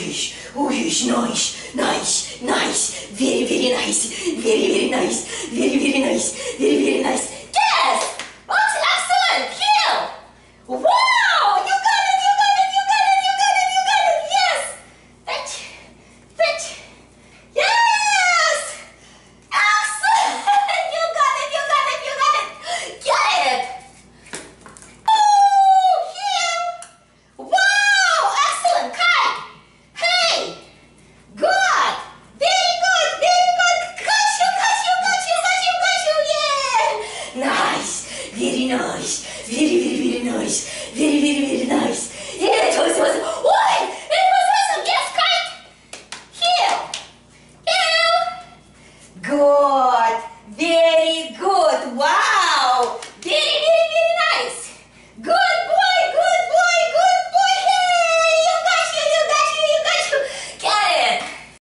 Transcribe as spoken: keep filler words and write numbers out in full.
Uish, uish, nice, nice, nice, very, very nice, very, very nice, very, very nice, very, very nice. Yes! That's excellent! Heel! Wow! You got it, you got it, you got it, you got it, you got it! Yes! Fetch, fetch, yes! Excellent! You got it, you got it, you got it! Get it! Oh, heel! Wow! Excellent! Kite! Hey! Good! Very good! Very good! Got you! Got you! Got you! Got you! Got you! Yeah! Nice! Very nice! Very, very, very nice! Very, very, very nice!